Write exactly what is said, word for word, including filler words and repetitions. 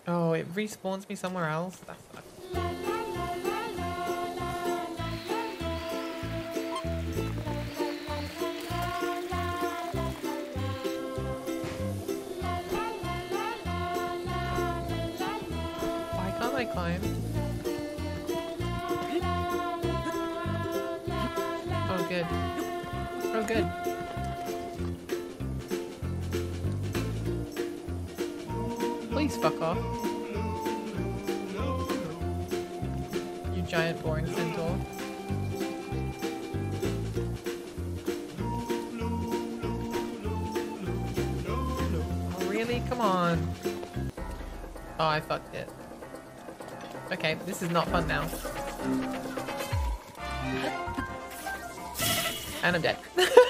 Oh, it respawns me somewhere else. That sucks. Why can't I climb? Oh, good. Oh, good. Please fuck off. You giant boring centaur. Oh, really? Come on. Oh, I fucked it. Okay, this is not fun now. And I'm dead.